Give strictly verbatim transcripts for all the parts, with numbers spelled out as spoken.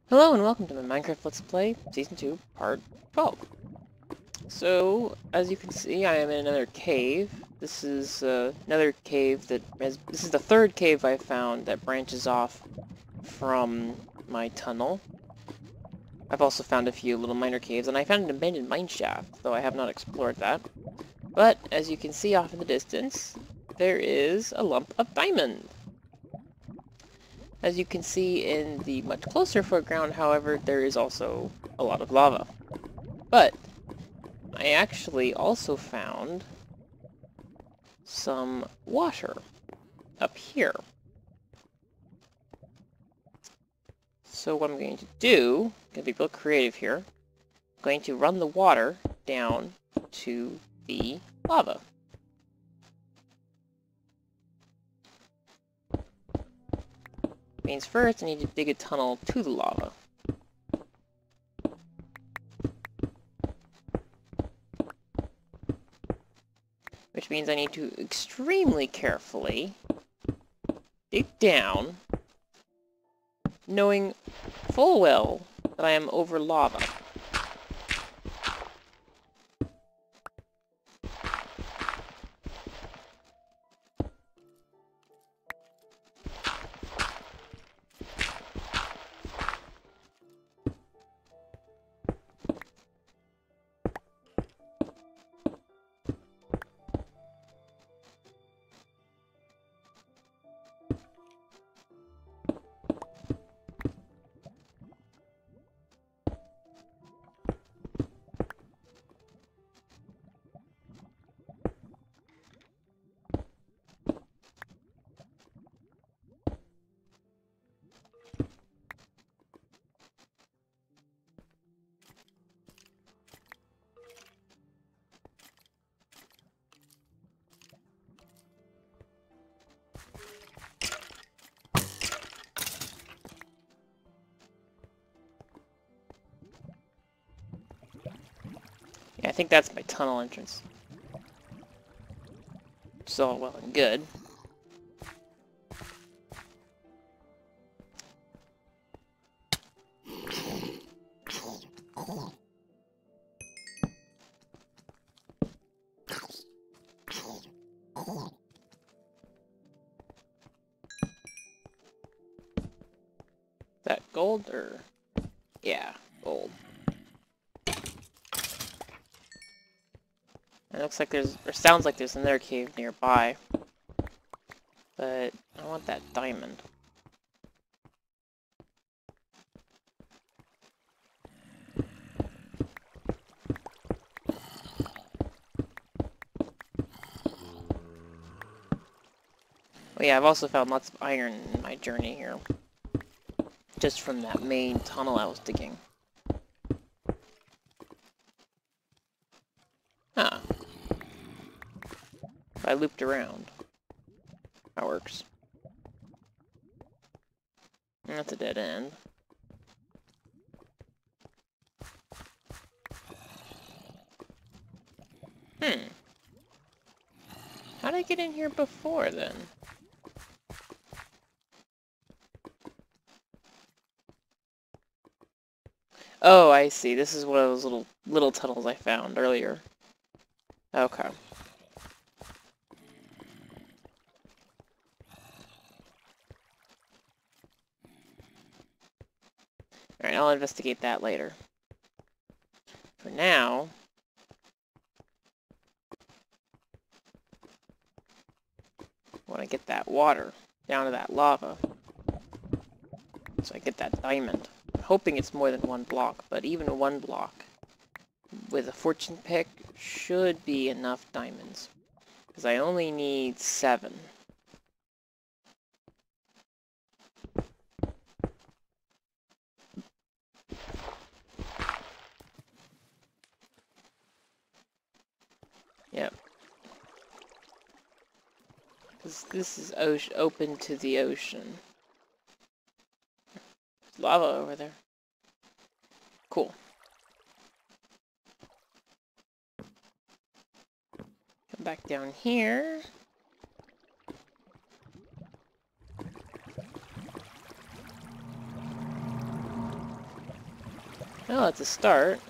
Hello and welcome to my Minecraft Let's Play Season two, Part twelve. So, as you can see, I am in another cave. This is uh, another cave that has... This is the third cave I found that branches off from my tunnel. I've also found a few little minor caves, and I found an abandoned mine shaft, though I have not explored that. But, as you can see off in the distance, there is a lump of diamond. As you can see in the much closer foreground, however, there is also a lot of lava. But I actually also found some water up here. So what I'm going to do, I'm going to be real creative here, I'm going to run the water down to the lava. Means first I need to dig a tunnel to the lava. Which means I need to extremely carefully dig down, knowing full well that I am over lava. Yeah, I think that's my tunnel entrance. It's all well and good. Is that gold or... yeah, gold. It looks like there's, or sounds like there's another cave nearby. But I want that diamond. Oh yeah, I've also found lots of iron in my journey here. Just from that main tunnel I was digging. Huh. If I looped around. That works. That's a dead end. Hmm. How'd I get in here before, then? Oh, I see. This is one of those little little tunnels I found earlier. Okay. Alright, I'll investigate that later. For now... I want to get that water down to that lava. So I get that diamond. I'm hoping it's more than one block, but even one block with a fortune pick should be enough diamonds. Because I only need seven. Yep. Because this is ocean, open to the ocean. There's lava over there. Cool. Come back down here. Well, it's a start.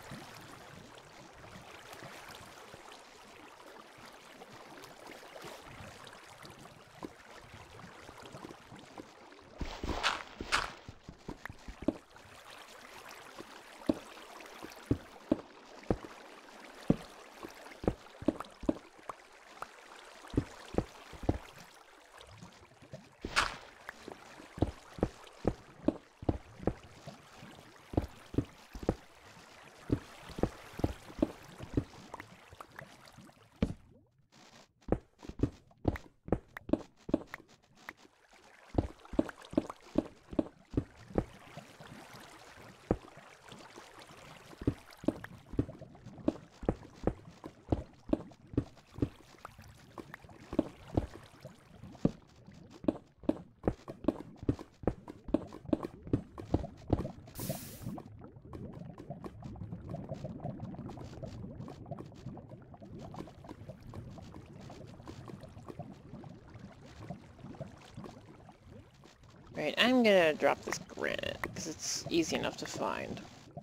Right, I'm gonna drop this granite, because it's easy enough to find.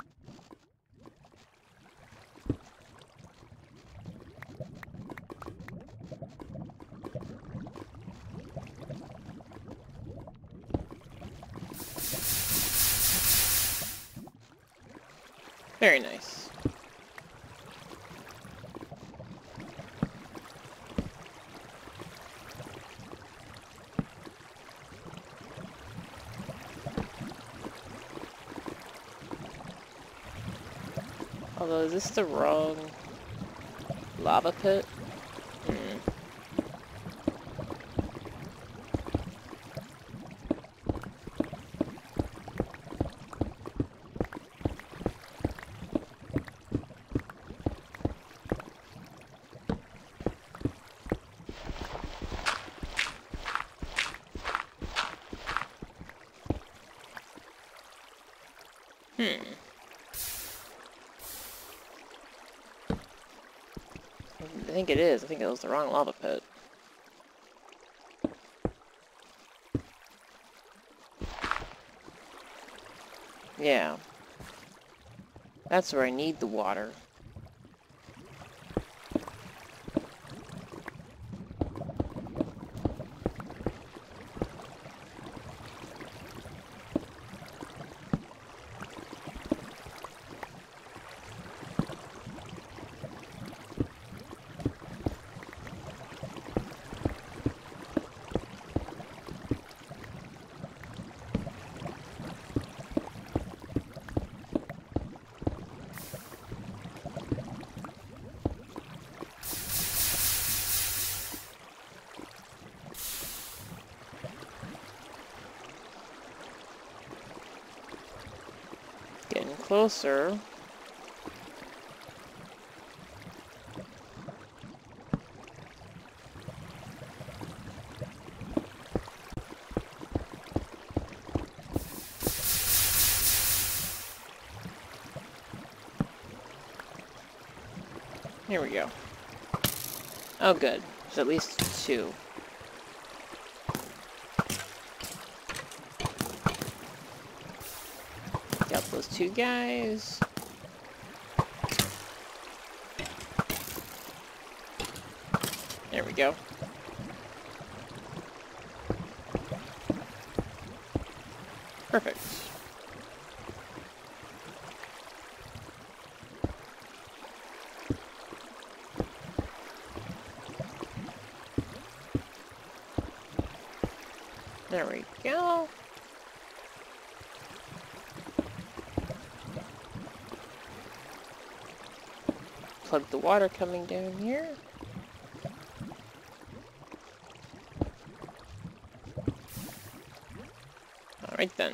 Very nice. Although, is this the wrong lava pit? Hmm. Hmm. I think it is. I think it was the wrong lava pit. Yeah. That's where I need the water. Getting closer. Here we go. Oh, good. There's at least two. Got those two guys. There we go. Perfect. There we go. Plug the water coming down here. Alright then.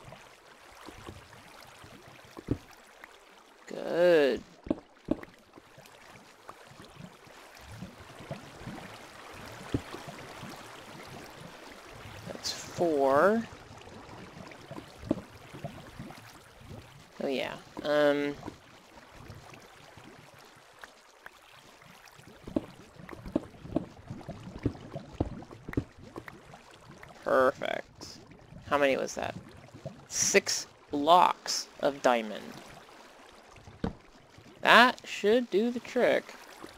Good. That's four. Oh yeah. Um... Perfect. How many was that? Six blocks of diamond. That should do the trick.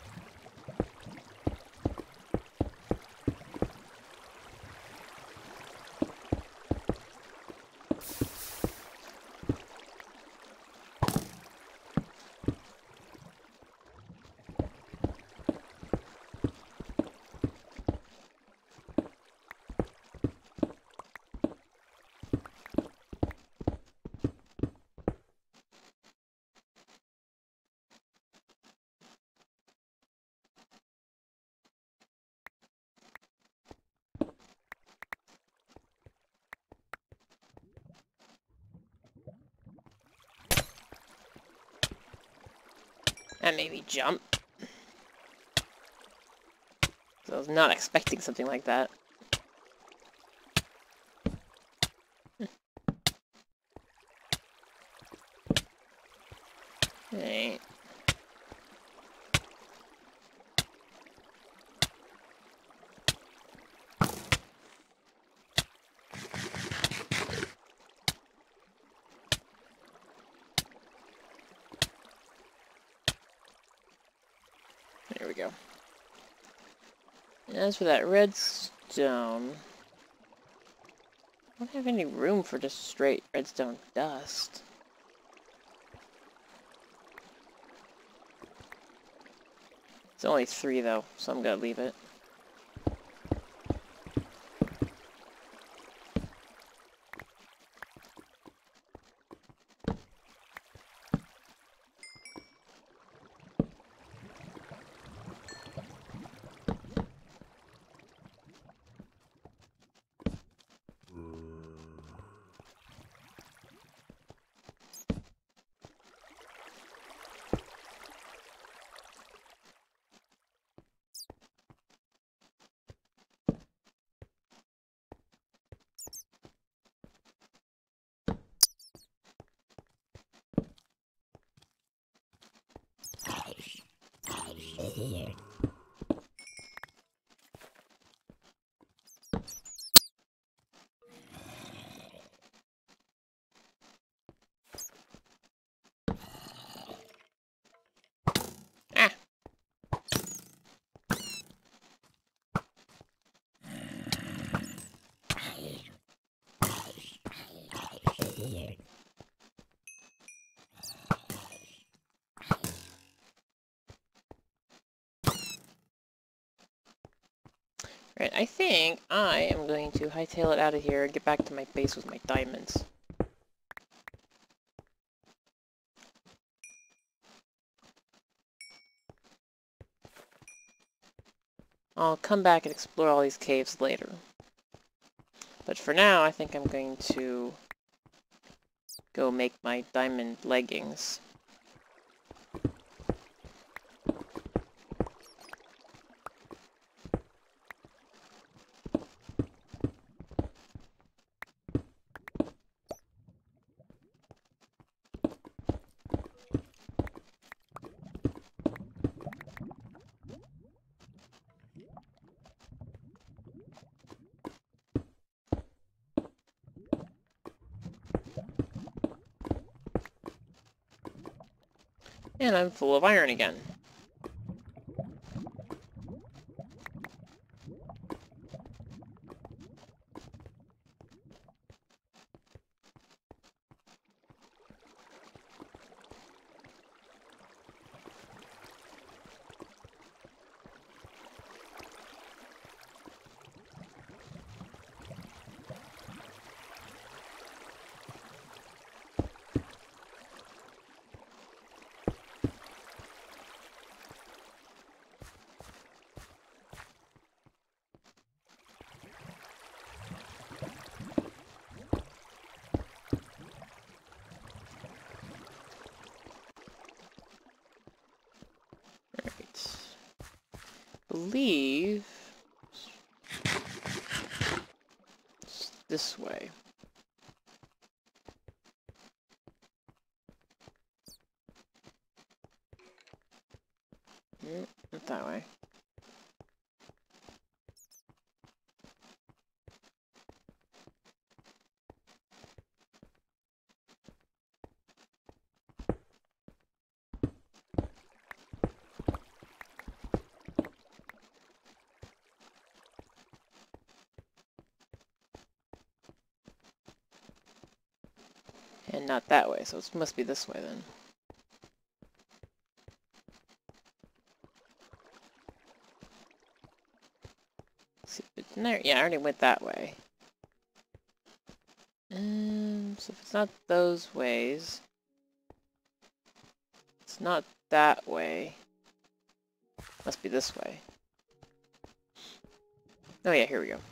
And maybe jump. So I was not expecting something like that. Alright. There we go. And as for that redstone, I don't have any room for just straight redstone dust. It's only three though, so I'm gonna leave it. Ah! Right, I think I am going to hightail it out of here and get back to my base with my diamonds. I'll come back and explore all these caves later. But for now, I think I'm going to go make my diamond leggings. And I'm full of iron again. Believe it's this way. Mm, not that way. And not that way, so it must be this way then. See, there, yeah, I already went that way. Um, so if it's not those ways, it's not that way. Must be this way. Oh yeah, here we go.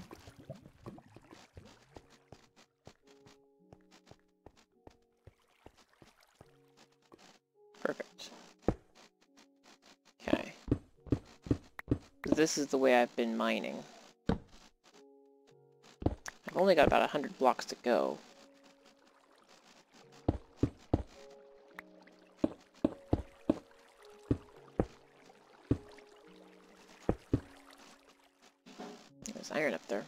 Perfect. Okay. This is the way I've been mining. I've only got about a hundred blocks to go. There's iron up there.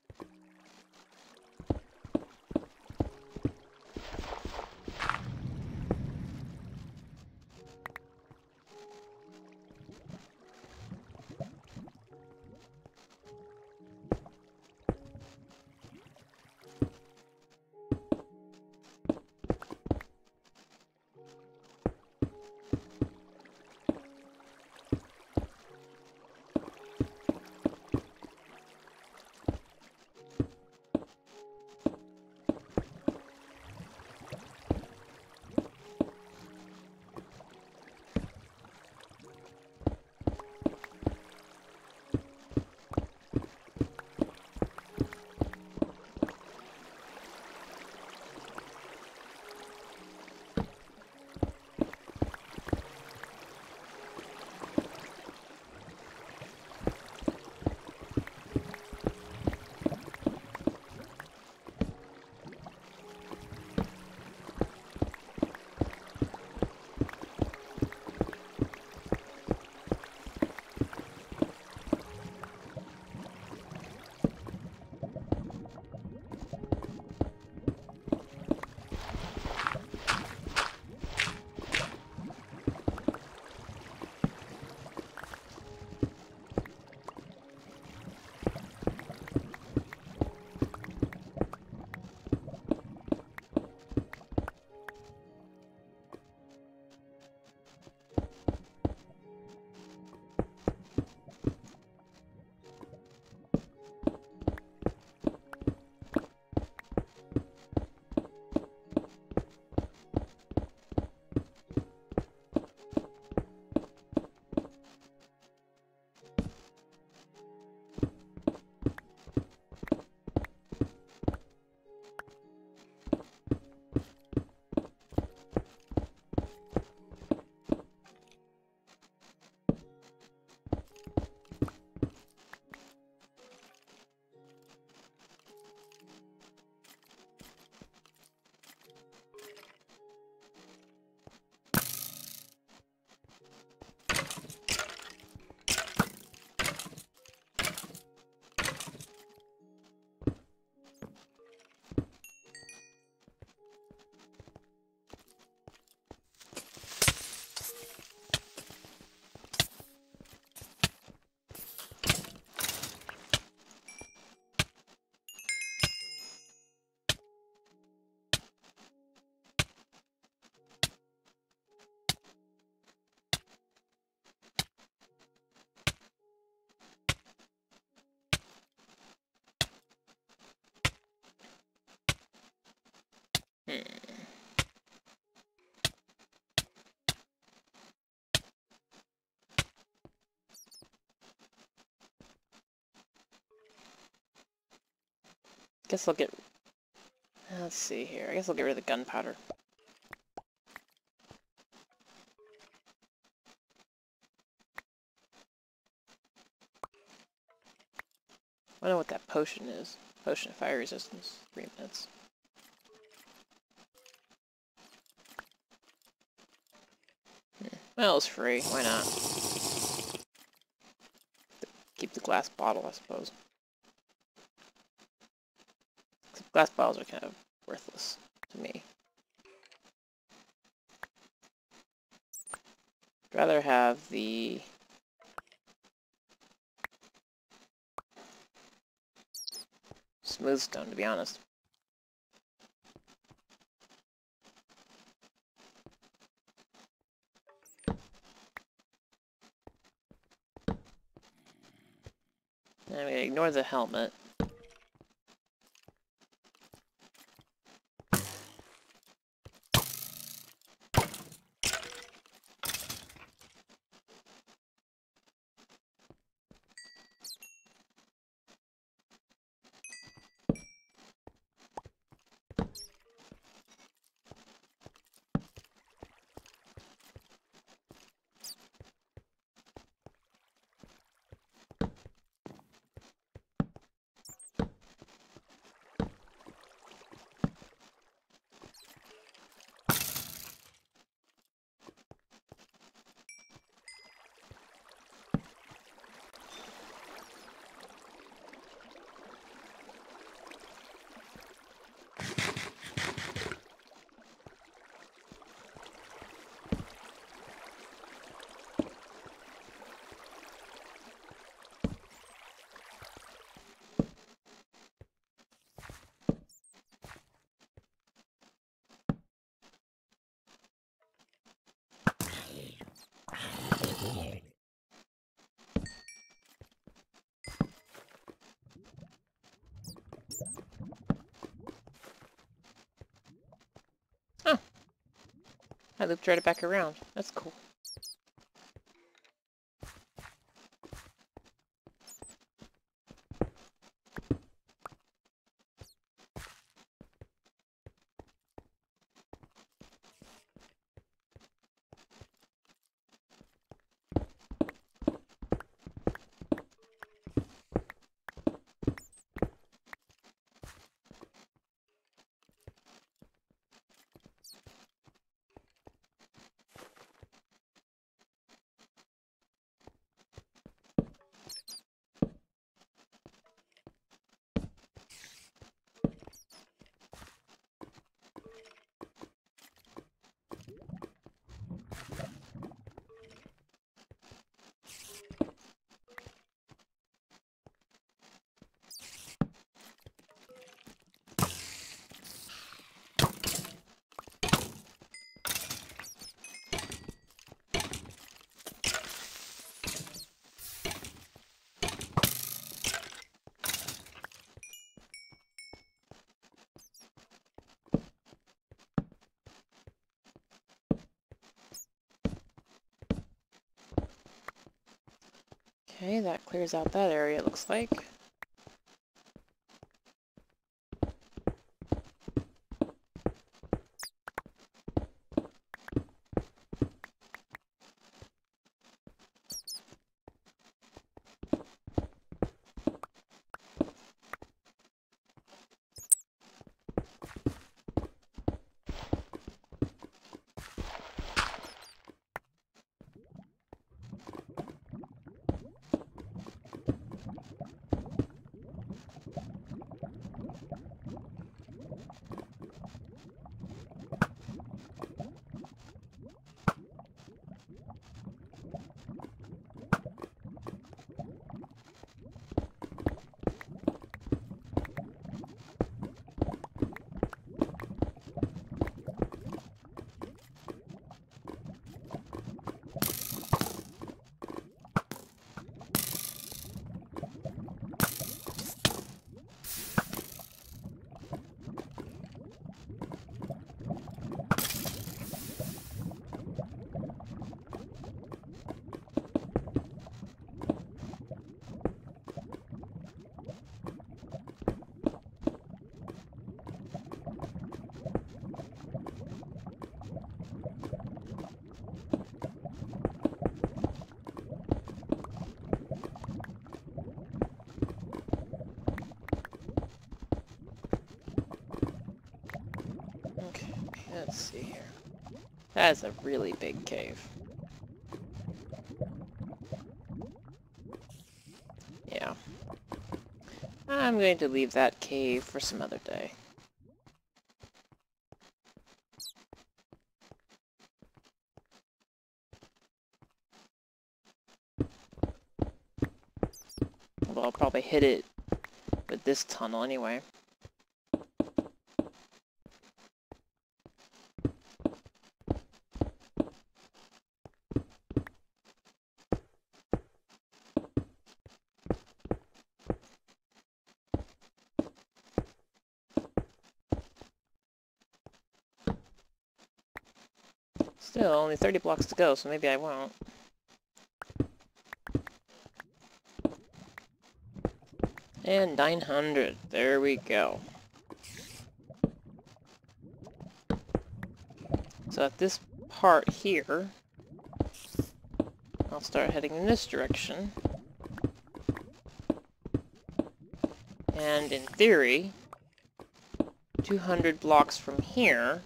Hmm. Guess I'll get... Let's see here. I guess I'll get rid of the gunpowder. I don't know what that potion is. Potion of fire resistance. Three minutes. Hmm. Well, it's free. Why not? Keep the glass bottle, I suppose. Glass bottles are kind of worthless to me. I'd rather have the... smooth stone, to be honest. I'm gonna ignore the helmet. Oh, I looped right back around. That's cool. Okay, that clears out that area, it looks like. Okay, let's see here. That is a really big cave. Yeah. I'm going to leave that cave for some other day. Well, I'll probably hit it with this tunnel anyway. Still, only thirty blocks to go, so maybe I won't. And nine hundred. There we go. So at this part here, I'll start heading in this direction. And in theory, two hundred blocks from here,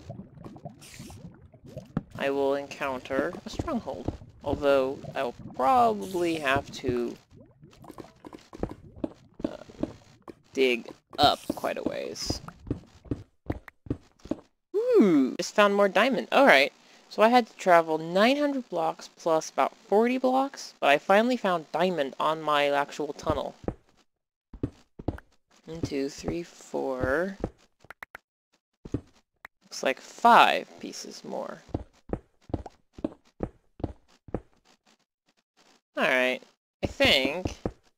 I will encounter a stronghold. Although, I will probably have to uh, dig up quite a ways. Ooh! Just found more diamond. Alright. So I had to travel nine hundred blocks plus about forty blocks, but I finally found diamond on my actual tunnel. One, two, three, four... Looks like five pieces more. Alright, I think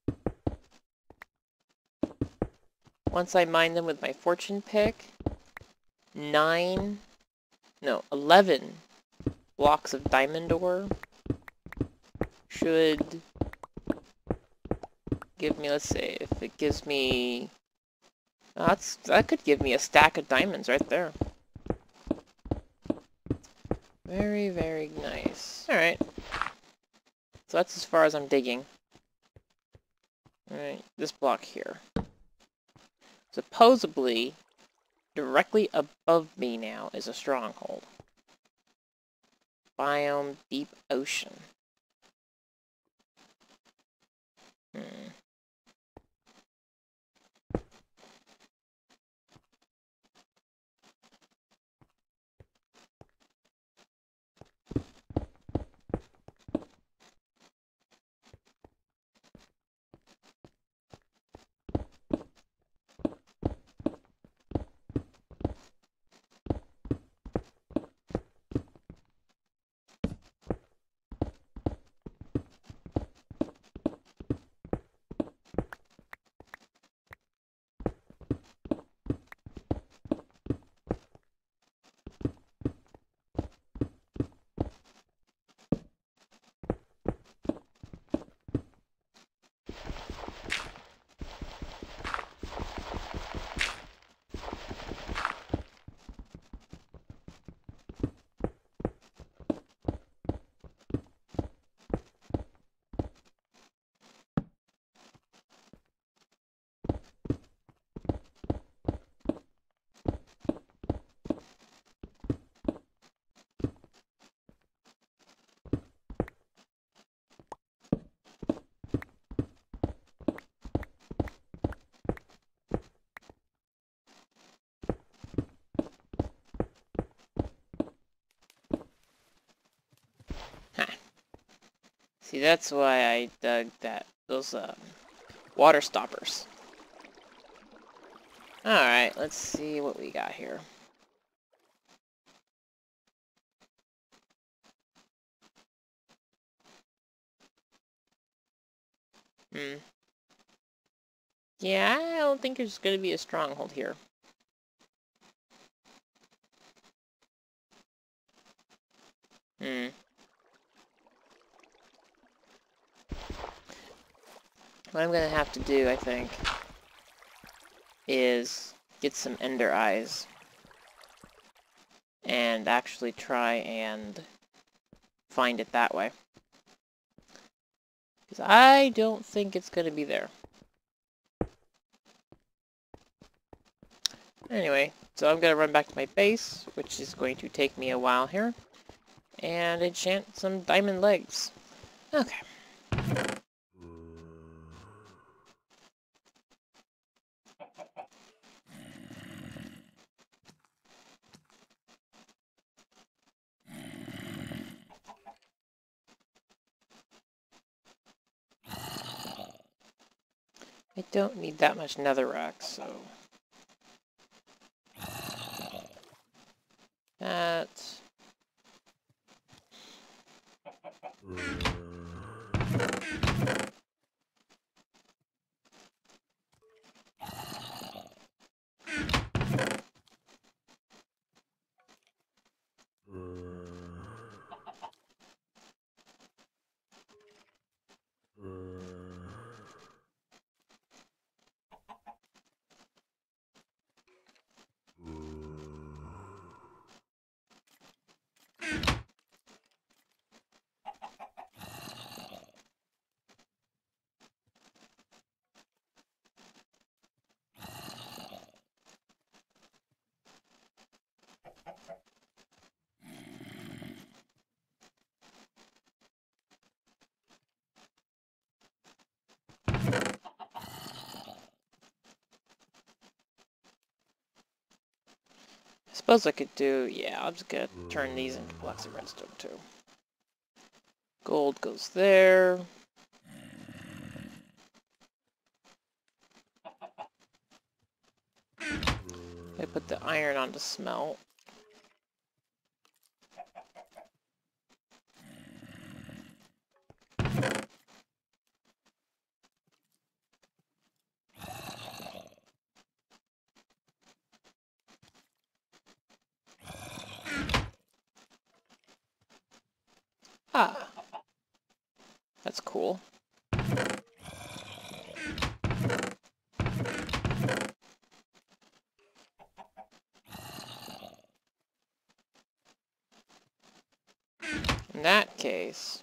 once I mine them with my fortune pick, nine, no, eleven blocks of diamond ore should give me, let's say, if it gives me, oh, that's, that could give me a stack of diamonds right there. Very, very nice. Alright. So that's as far as I'm digging. Alright, this block here. Supposedly, directly above me now is a stronghold. Biome deep ocean. Hmm. See, that's why I dug that, those, um, water stoppers. Alright, let's see what we got here. Hmm. Yeah, I don't think there's gonna be a stronghold here. Hmm. What I'm gonna have to do, I think, is get some ender eyes and actually try and find it that way. Because I don't think it's gonna be there. Anyway, so I'm gonna run back to my base, which is going to take me a while here, and enchant some diamond legs. Okay. I don't need that much netherrack, so... That... Suppose I could do, yeah, I'm just gonna turn these into blocks of redstone too. Gold goes there. I put the iron on to smelt. Ah, that's cool. In that case...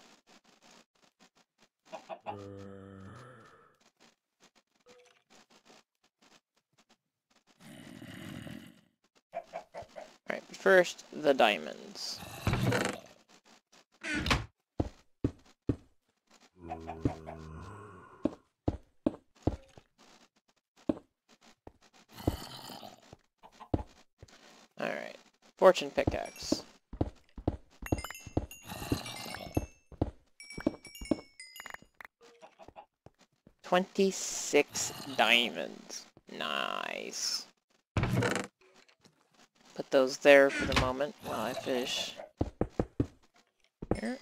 Alright, but first, the diamonds. Alright, fortune pickaxe. twenty-six diamonds. Nice. Put those there for the moment while I fish. Here.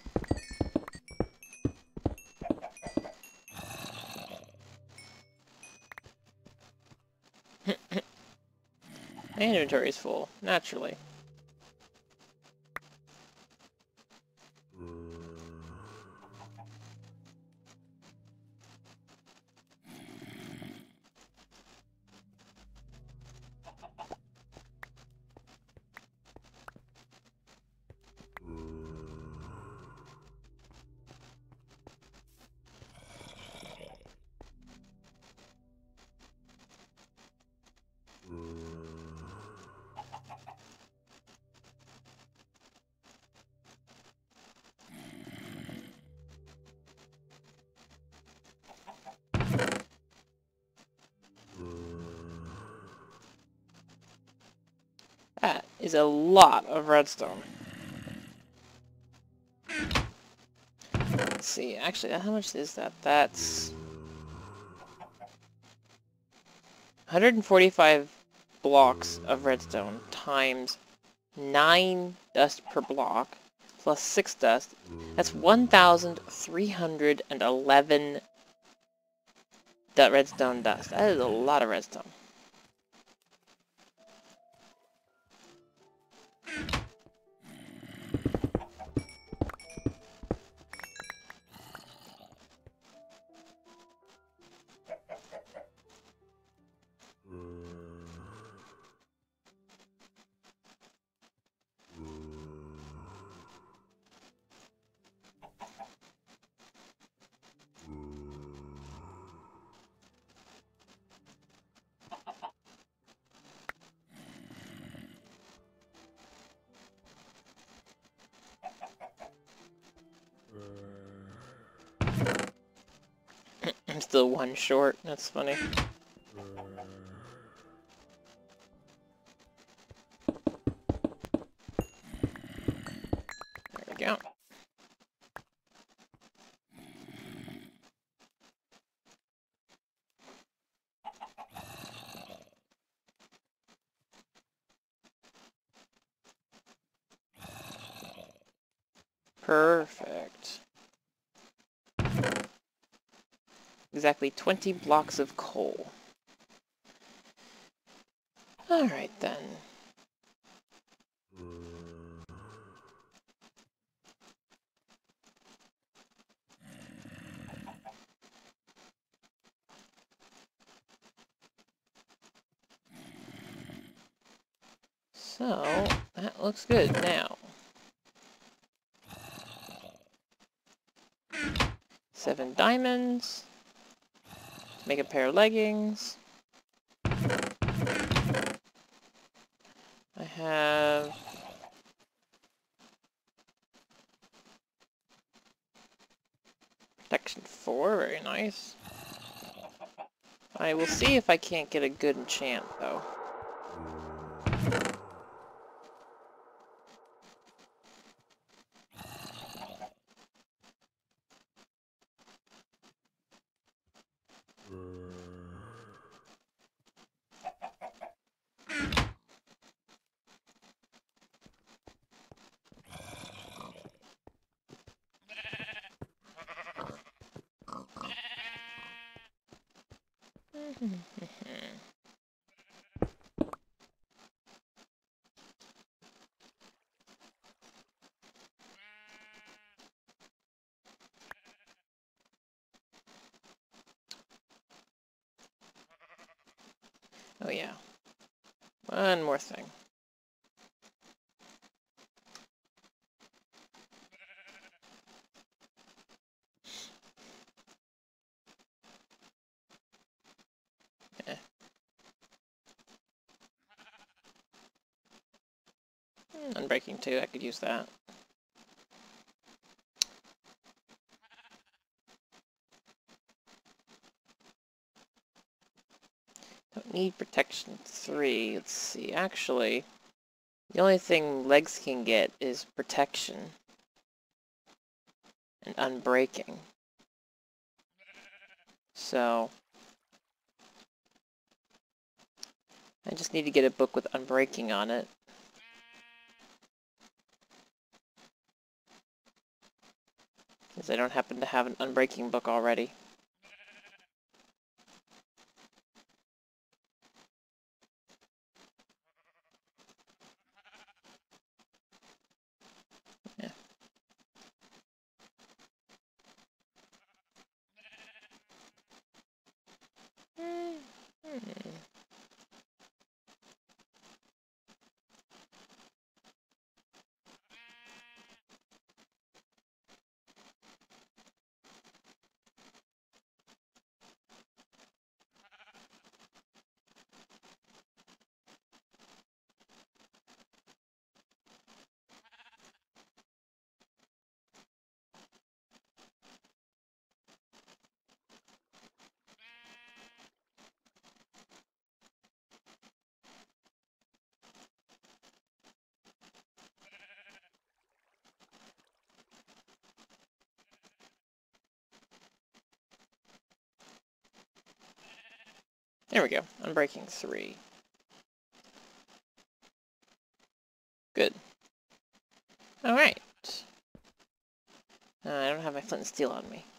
My inventory is full, naturally. That is a lot of redstone. Let's see, actually, how much is that? That's... one hundred forty-five blocks of redstone times nine dust per block, plus six dust. That's one thousand three hundred eleven redstone dust. That is a lot of redstone. I'm still one short, that's funny. There we go. Perfect. Exactly twenty blocks of coal. Alright then. So, that looks good now. Seven diamonds. Make a pair of leggings. I have... Protection four, very nice. I will see if I can't get a good enchant, though. Oh yeah. One more thing. Eh. Unbreaking two, I could use that. Don't need protection three. Let's see. Actually, the only thing legs can get is protection and unbreaking. So I just need to get a book with unbreaking on it. Because I don't happen to have an unbreaking book already. Yeah. Hmm. There we go. Unbreaking three. Good. Alright. Uh, I don't have my flint and steel on me.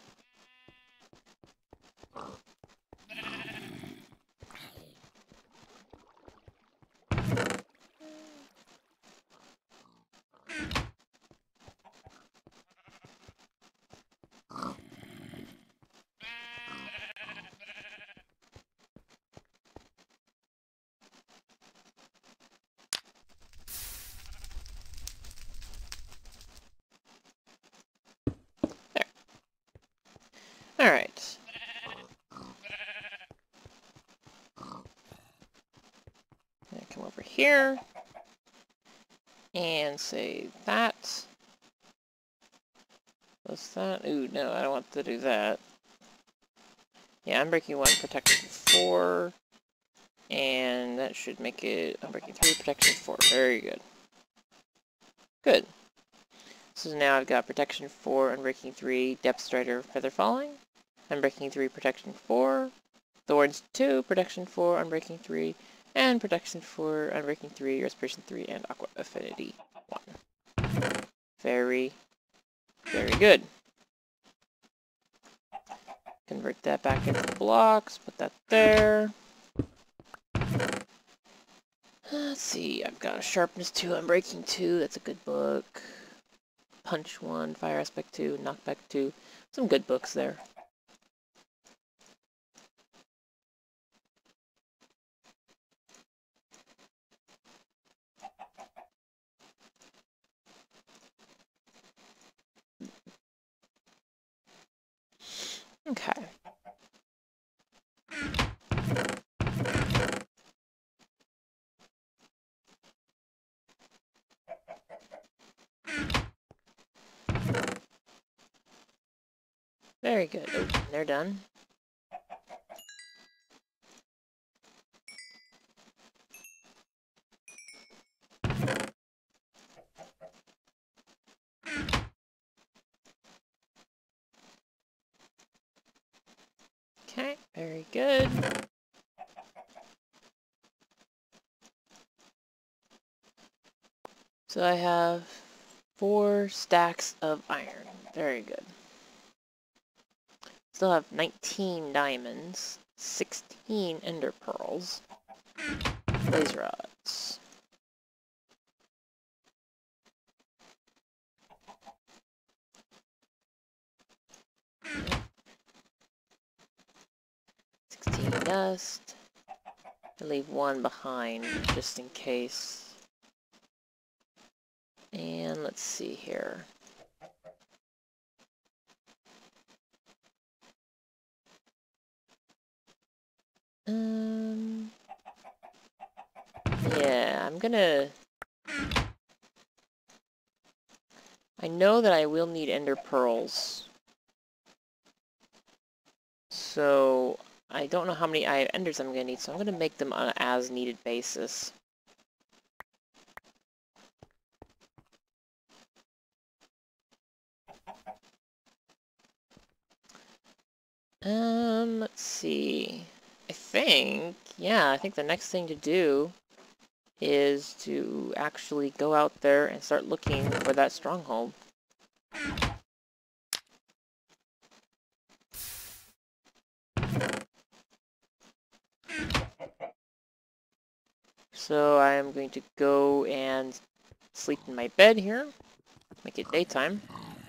There. Alright. Come over here. And say that. What's that? Ooh, no, I don't want to do that. Yeah, I'm breaking one, protection four. And that should make it unbreaking three, protection four. Very good. Good. So now I've got protection four, unbreaking three, depth strider, feather falling. Unbreaking three, protection four. Thorns two, protection four, unbreaking three. And protection four, unbreaking three, respiration three, and aqua affinity one. Very, very good. Convert that back into blocks, put that there. Let's see, I've got a sharpness two, unbreaking two, that's a good book. Punch one, fire aspect two, knockback two. Some good books there. Okay. Very good. Oh, they're done. Okay, very good. So I have four stacks of iron. Very good. Still have nineteen diamonds, sixteen ender pearls. Blaze rods. sixteen dust. I leave one behind just in case. And let's see here. Um, yeah, I'm gonna... I know that I will need ender pearls. So, I don't know how many I enders I'm gonna need, so I'm gonna make them on an as-needed basis. Um, let's see. I think, yeah, I think the next thing to do is to actually go out there and start looking for that stronghold. So I'm going to go and sleep in my bed here, make it daytime.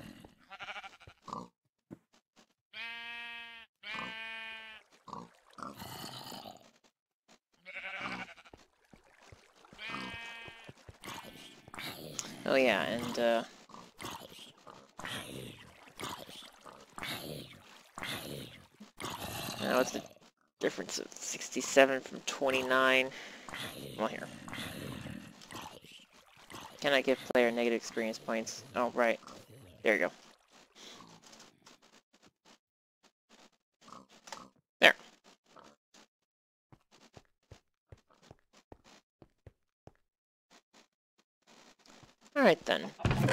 Oh yeah, and uh, now what's the difference of sixty-seven from twenty-nine? Well, here. Can I give player negative experience points? Oh, right. There you go. There. Alright then.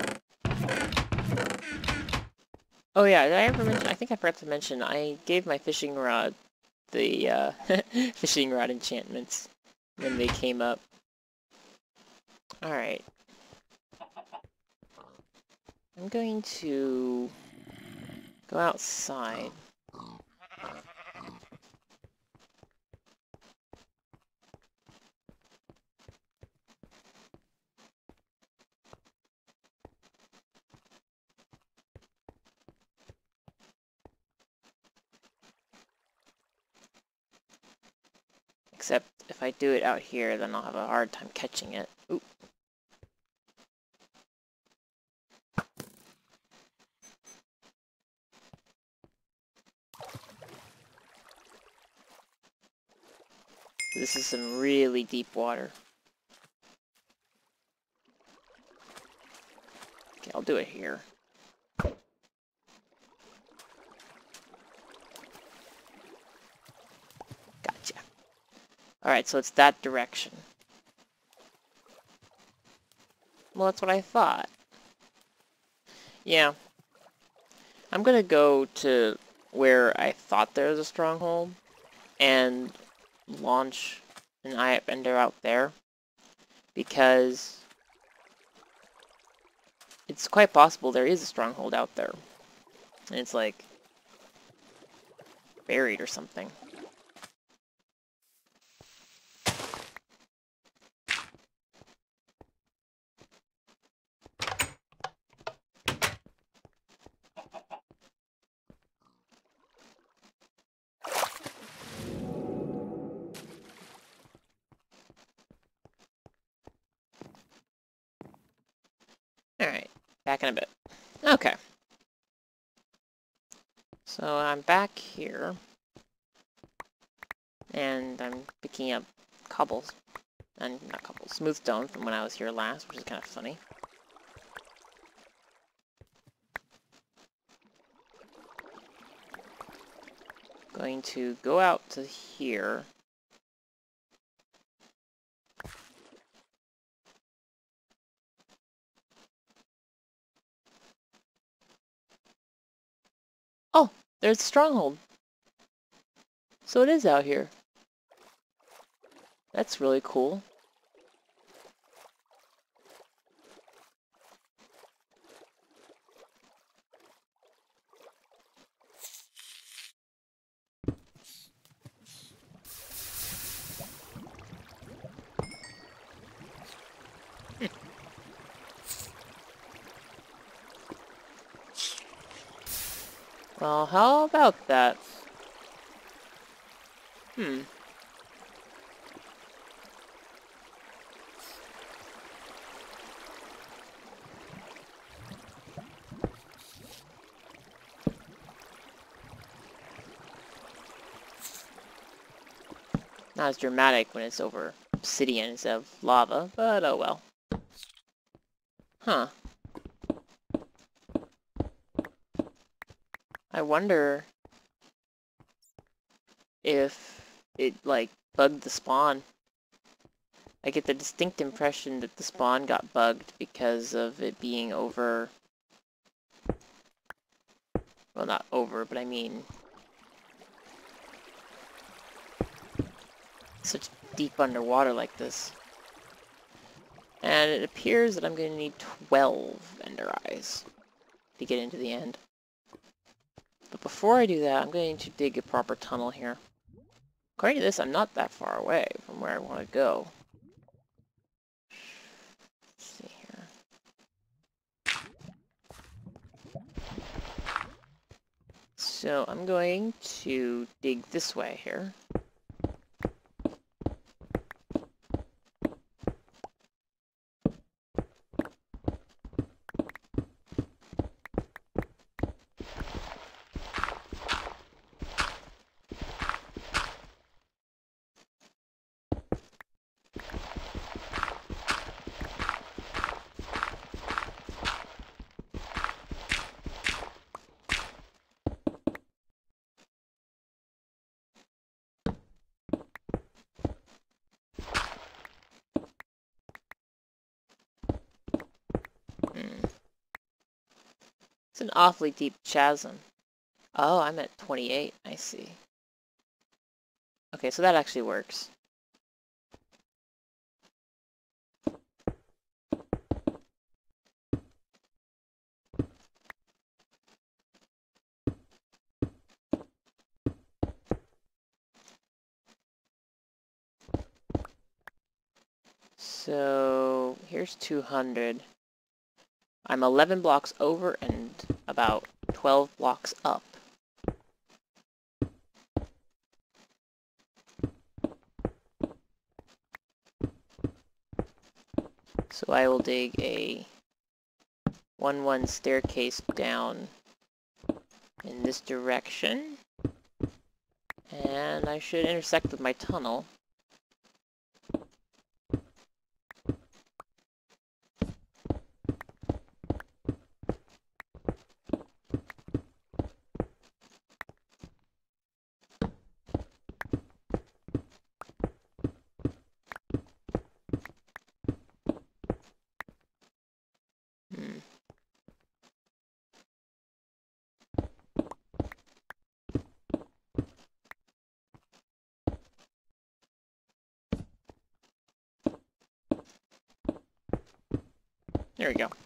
Oh yeah, did I ever mention, I think I forgot to mention, I gave my fishing rod the uh, fishing rod enchantments when they came up. Alright. I'm going to go outside. Except if I do it out here, then I'll have a hard time catching it. Ooh. This is some really deep water. Okay, I'll do it here. Gotcha. Alright, so it's that direction. Well, that's what I thought. Yeah. I'm gonna go to where I thought there was a stronghold and launch an I A P Ender out there, because it's quite possible there is a stronghold out there and it's like buried or something. Alright, back in a bit. Okay. So I'm back here, and I'm picking up cobbles, and not cobbles, smooth stone from when I was here last, which is kind of funny. Going to go out to here. Oh, there's a stronghold. So it is out here. That's really cool. Well, how about that? Hmm. Not as dramatic when it's over obsidian instead of lava, but oh well. Huh. I wonder if it, like, bugged the spawn. I get the distinct impression that the spawn got bugged because of it being over... Well, not over, but I mean... such deep underwater like this. And it appears that I'm going to need twelve ender eyes to get into the end. But before I do that, I'm going to dig a proper tunnel here. According to this, I'm not that far away from where I want to go. Let's see here. So I'm going to dig this way here. Hmm. It's an awfully deep chasm. Oh, I'm at twenty-eight. I see. Okay, so that actually works. So here's two hundred. I'm eleven blocks over and about twelve blocks up. So I will dig a one one staircase down in this direction. And I should intersect with my tunnel. Hmm. There we go.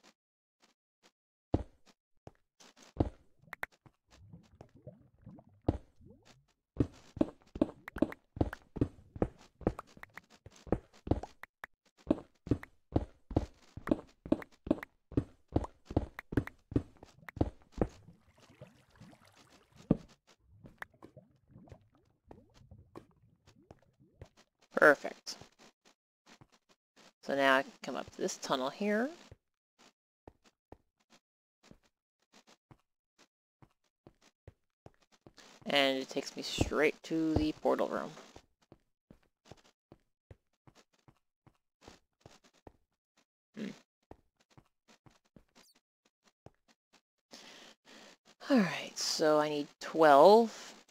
Perfect. So now I can come up to this tunnel here. And it takes me straight to the portal room. Hmm. Alright, so I need twelve.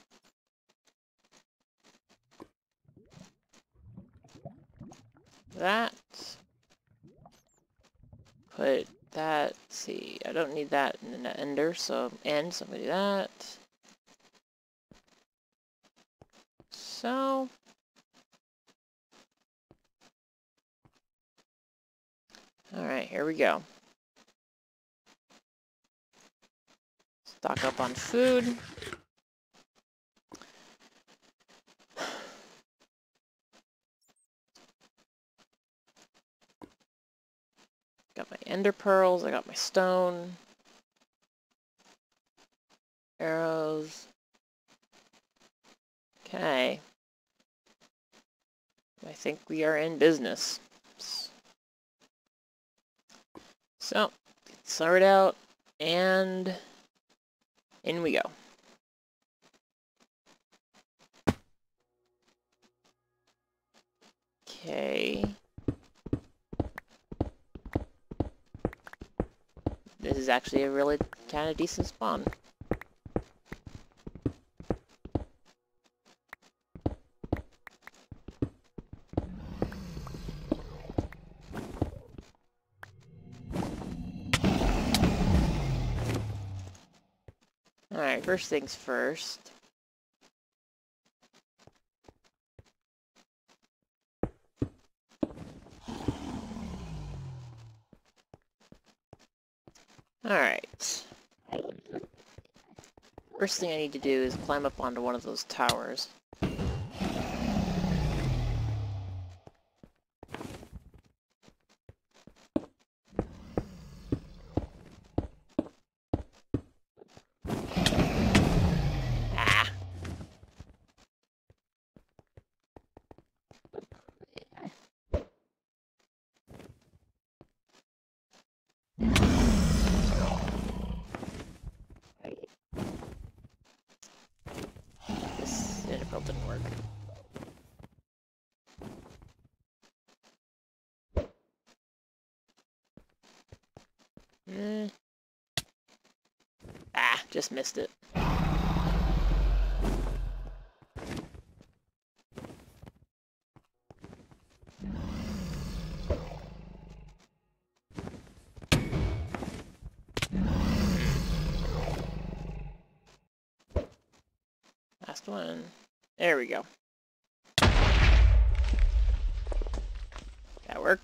That. Put that, let's see, I don't need that in the ender, so end, so I'm gonna do that. So. Alright, here we go. Stock up on food. Got my ender pearls, I got my stone. Arrows. Okay. I think we are in business. So, start out, and in we go. Okay. This is actually a really kind of decent spawn. Alright, first things first. Alright. First thing I need to do is climb up onto one of those towers. Ah! This interval didn't work. Eh. Ah, just missed it. Last one. There we go. That worked.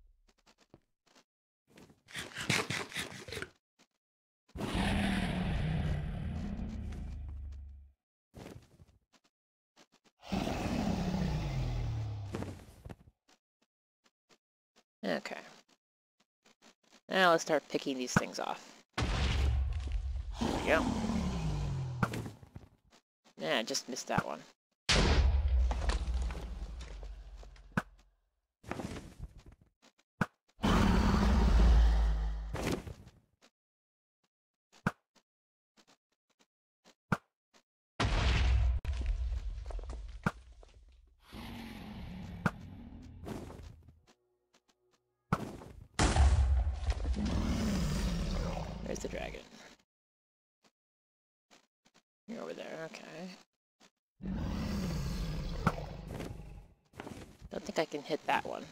Okay. Now let's start picking these things off. There we go. Yeah, I just missed that one. There's the dragon. You're over there, okay. Don't think I can hit that one.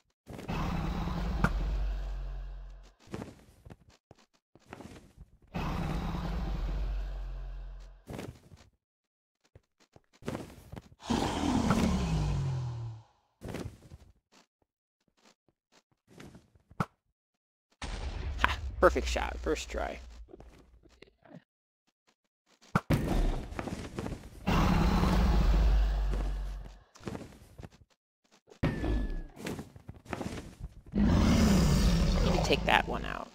Ha! Perfect shot, first try. Take that one out.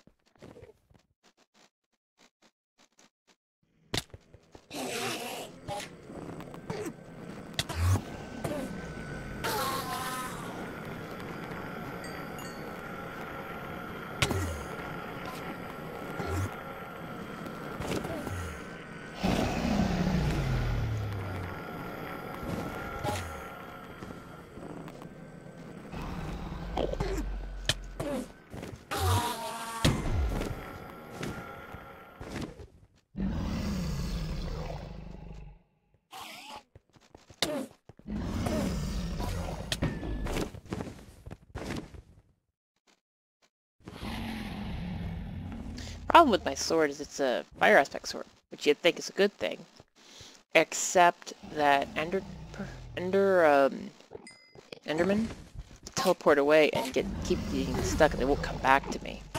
Problem with my sword is it's a fire aspect sword, which you'd think is a good thing, except that Ender, Ender, um, Enderman teleport away and get keep getting stuck, and they won't come back to me.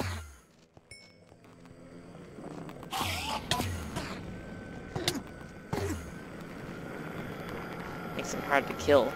Makes them hard to kill.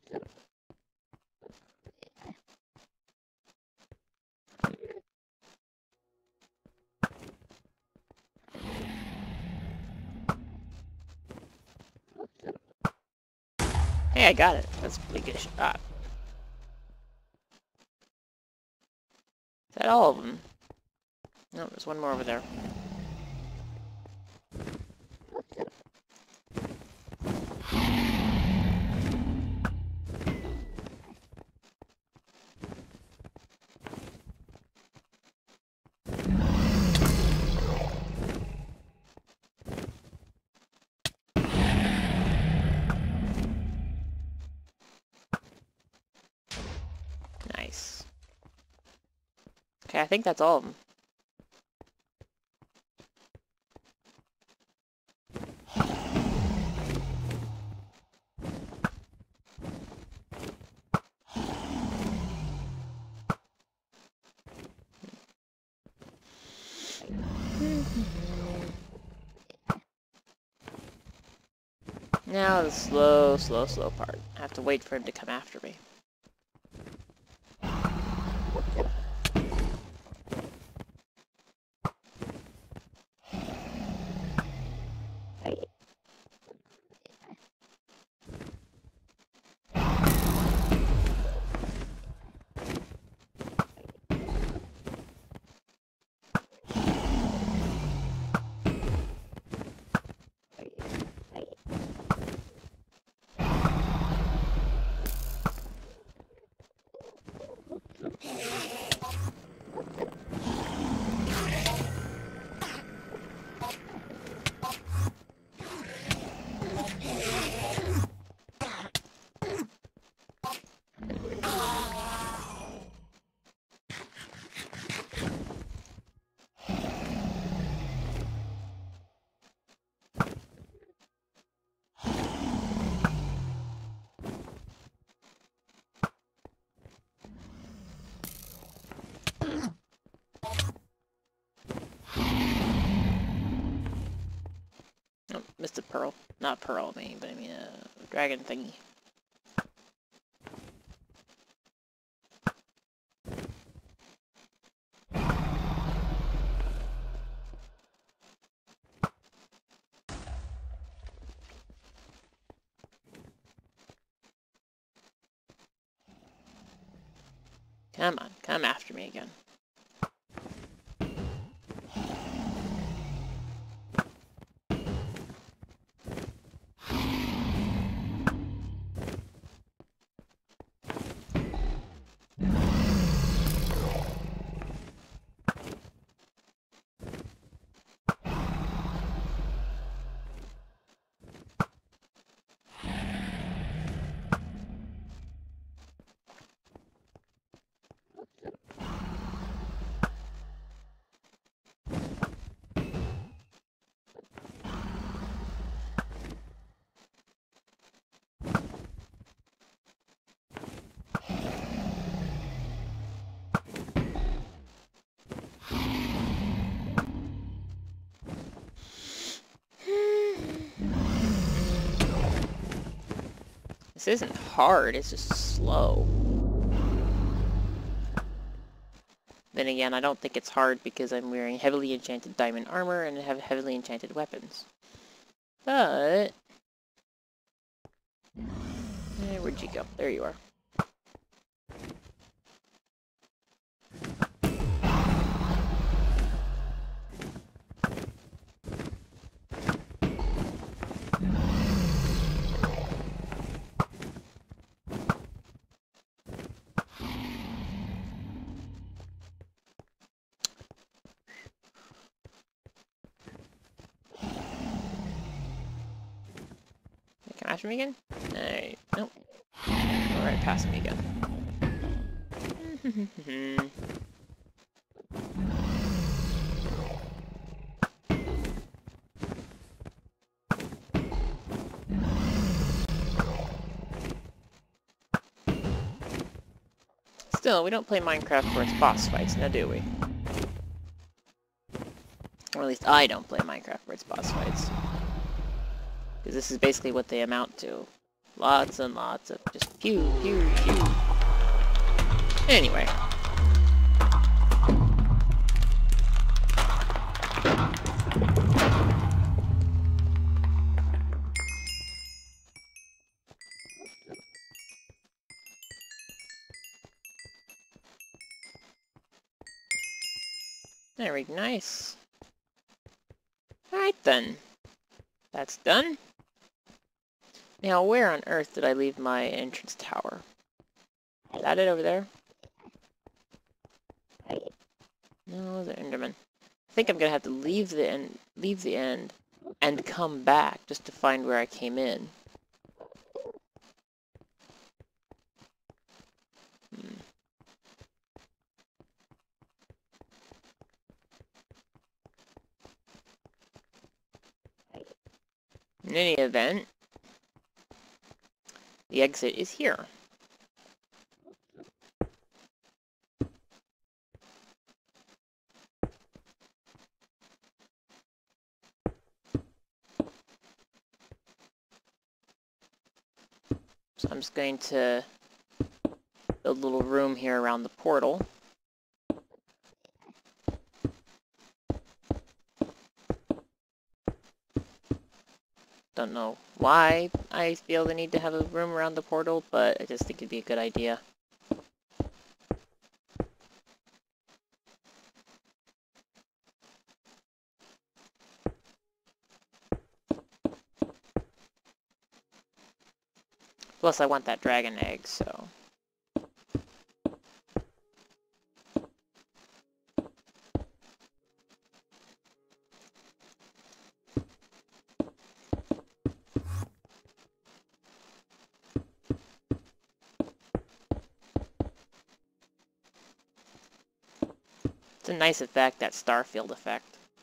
Hey, I got it. That's a pretty good shot. Is that all of them? No, there's one more over there. Nice. Okay, I think that's all of them. Now the slow, slow, slow part. I have to wait for him to come after me. Oh, missed a pearl. Not pearl, I mean, but I mean a dragon thingy. Come on, come after me again. This isn't hard, it's just slow. Then again, I don't think it's hard because I'm wearing heavily enchanted diamond armor and have heavily enchanted weapons. But... Eh, where'd you go? There you are. Come after me again? Alright, nope. Alright, past me again. Still, we don't play Minecraft for its boss fights, now do we? Or at least I don't play Minecraft for its boss fights. Because this is basically what they amount to. Lots and lots of just pew, pew, pew. Anyway. Very nice. Alright then. That's done. Now, where on earth did I leave my entrance tower? Is that it over there? No, the Enderman. I think I'm gonna have to leave the end, leave the end, and come back just to find where I came in. Hmm. In any event, the exit is here. So I'm just going to build a little room here around the portal. Don't know why I feel the need to have a room around the portal, but I just think it'd be a good idea. Plus, I want that dragon egg, so... It's a nice effect, that starfield effect.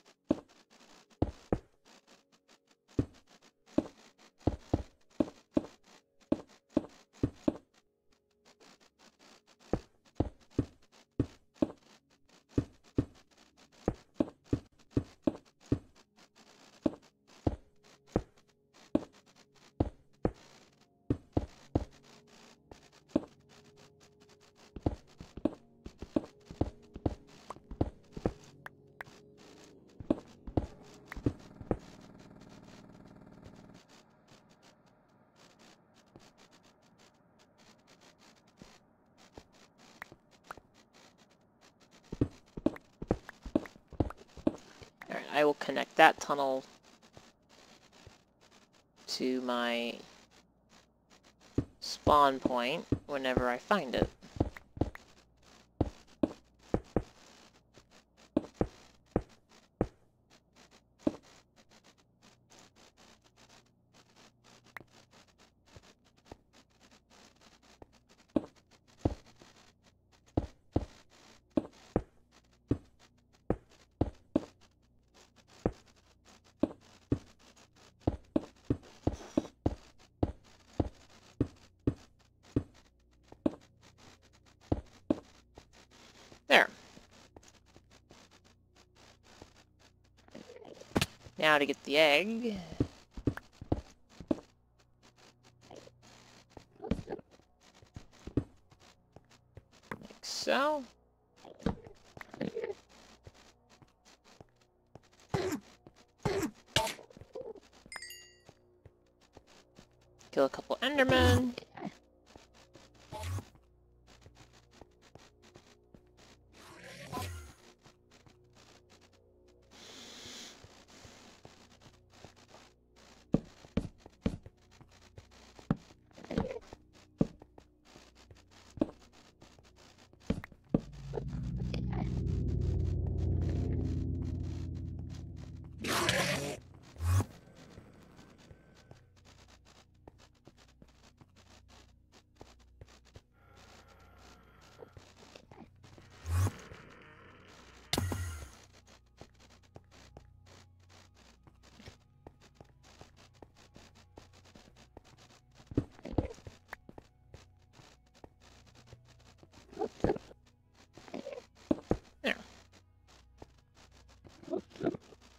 Alright, I will connect that tunnel to my spawn point whenever I find it. There. Now to get the egg. Like so. Kill a couple Endermen. There.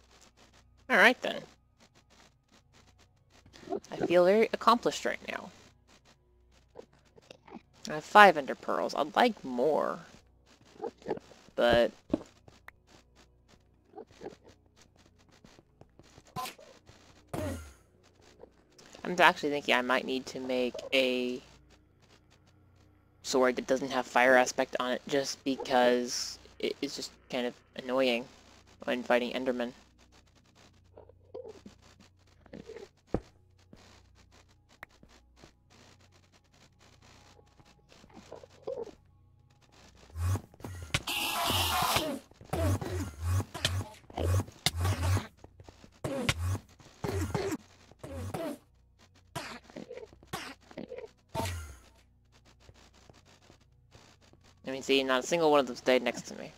Alright then. I feel very accomplished right now. I have five ender pearls. I'd like more. But... I'm actually thinking I might need to make a sword that doesn't have fire aspect on it, just because it is just kind of annoying when fighting Endermen. I mean, see, not a single one of them stayed next to me.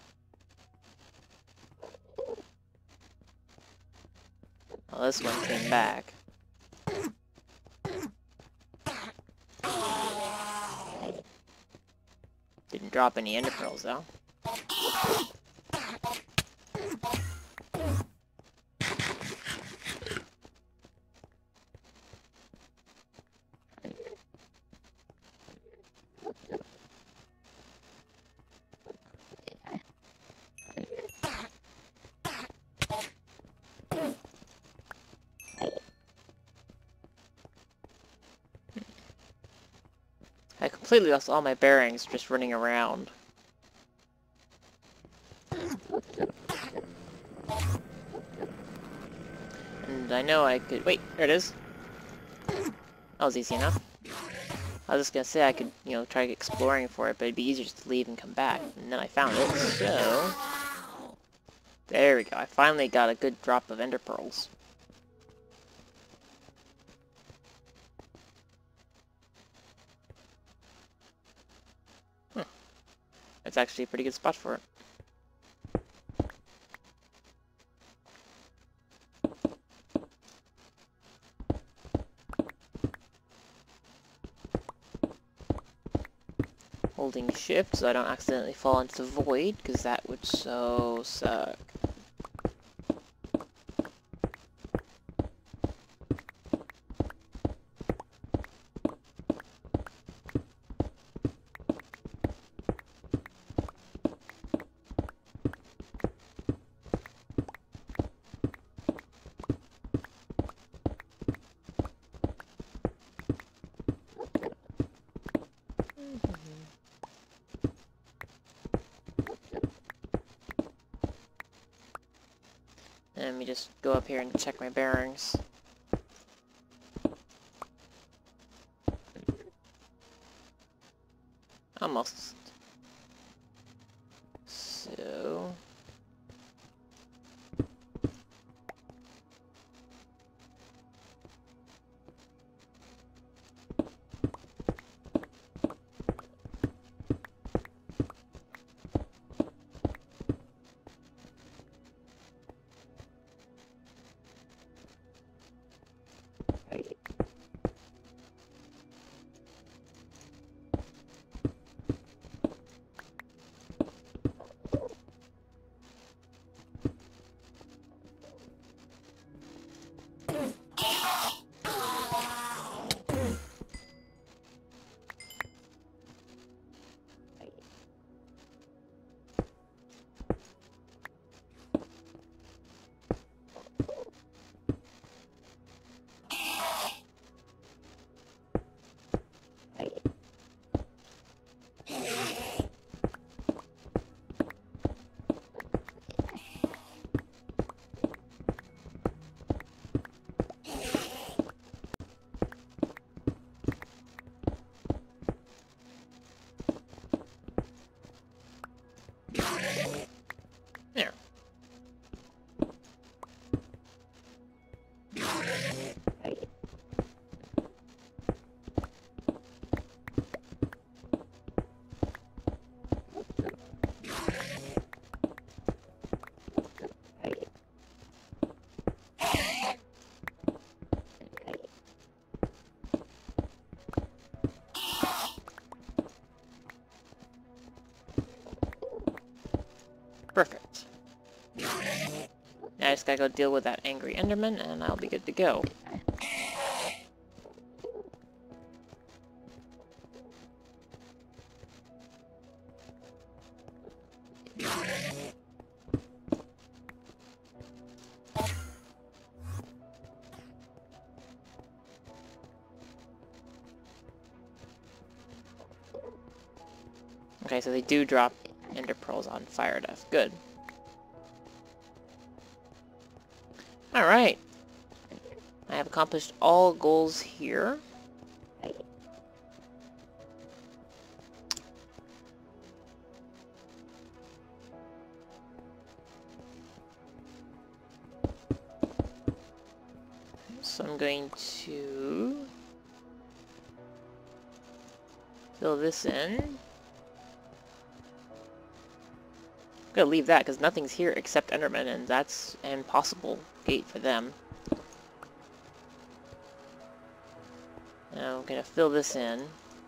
Well, this one came back. Didn't drop any ender pearls, though. I completely lost all my bearings just running around. And I know I could... Wait, there it is. That was easy enough. I was just gonna say I could, you know, try exploring for it, but it'd be easier just to leave and come back. And then I found it, so... There we go. I finally got a good drop of ender pearls. Huh. That's actually a pretty good spot for it. Holding shift so I don't accidentally fall into the void, because that would so suck. Let me just go up here and check my bearings. Almost. So... There. Perfect. Now I just gotta go deal with that angry Enderman, and I'll be good to go. Okay, so they do drop ender pearls on fire death. Good. Alright. I have accomplished all goals here. So I'm going to fill this in. I'm gonna leave that because nothing's here except Enderman, and that's an impossible gate for them. Now I'm gonna fill this in.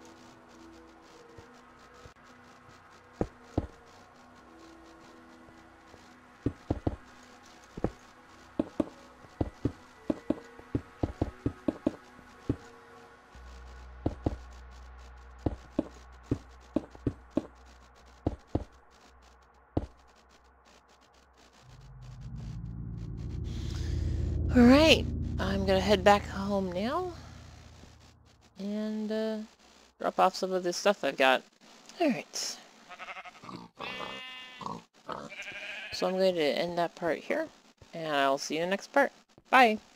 Alright, I'm gonna head back home now and uh, drop off some of this stuff I've got. Alright. So I'm going to end that part here, and I'll see you in the next part. Bye!